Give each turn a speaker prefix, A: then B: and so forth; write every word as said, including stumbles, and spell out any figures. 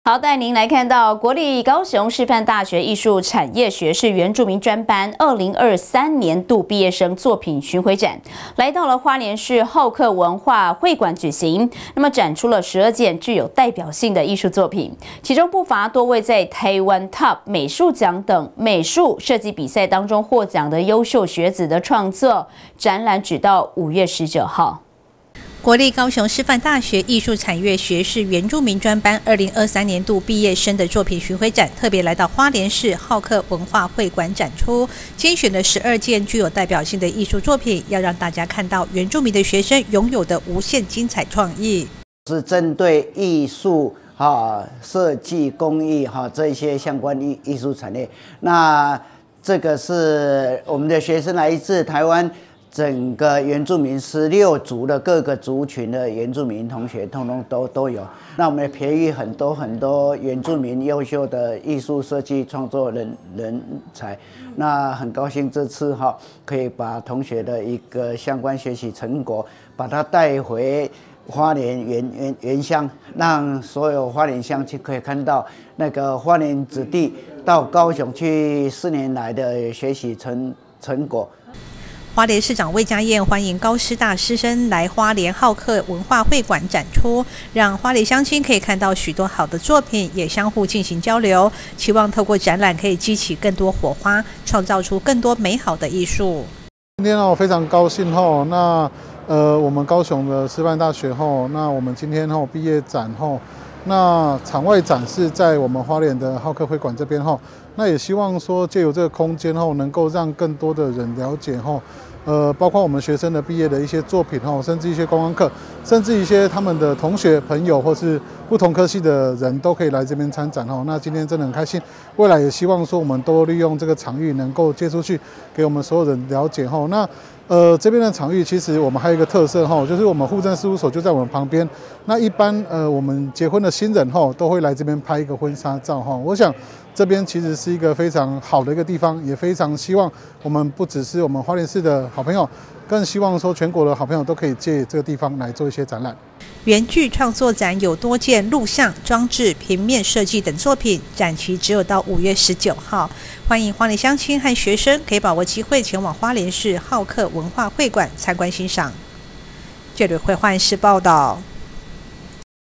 A: 好，带您来看到国立高雄师范大学艺术产业学士原住民专班二零二三年度毕业生作品巡回展，来到了花莲市浩克文化会馆举行。那么展出了十二件具有代表性的艺术作品，其中不乏多位在台湾 Top 美术奖等美术设计比赛当中获奖的优秀学子的创作。展览直到五月十九号。
B: 国立高雄师范大学艺术产业学士原住民专班二零二三年度毕业生的作品巡回展，特别来到花莲市浩克文化会馆展出，精选了十二件具有代表性的艺术作品，要让大家看到原住民的学生拥有的无限精彩创意。
C: 是针对艺术、哈设计、工艺哈这一些相关艺艺术产业。那这个是我们的学生来自台湾。 整个原住民十六族的各个族群的原住民同学，通通都都有。那我们也培育很多很多原住民优秀的艺术设计创作人人才。那很高兴这次哈可以把同学的一个相关学习成果，把它带回花莲原原原乡，让所有花莲乡亲可以看到那个花莲子弟到高雄去四年来的学习成成果。
B: 花莲市长魏家燕欢迎高师大师生来花莲浩克文化会馆展出，让花莲乡亲可以看到许多好的作品，也相互进行交流。期望透过展览可以激起更多火花，创造出更多美好的艺术。
D: 今天我非常高兴吼，那呃我们高雄的师范大学吼，那我们今天吼毕业展吼。 那场外展示在我们花莲的浩克会馆这边哈，那也希望说借由这个空间后，能够让更多的人了解哈，呃，包括我们学生的毕业的一些作品哈，甚至一些观光课，甚至一些他们的同学朋友或是不同科系的人都可以来这边参展哈。那今天真的很开心，未来也希望说我们多利用这个场域，能够借出去给我们所有人了解哈。那 呃，这边的场域其实我们还有一个特色哈，就是我们户政事务所就在我们旁边。那一般呃，我们结婚的新人哈，都会来这边拍一个婚纱照哈。我想这边其实是一个非常好的一个地方，也非常希望我们不只是我们花莲市的好朋友，更希望说全国的好朋友都可以借这个地方来做一些展览。
B: 原剧创作展有多件录像、装置、平面设计等作品，展期只有到五月十九号。欢迎花莲乡亲和学生可以把握机会前往花莲市浩克文化会馆参观欣赏。这里会换市报道。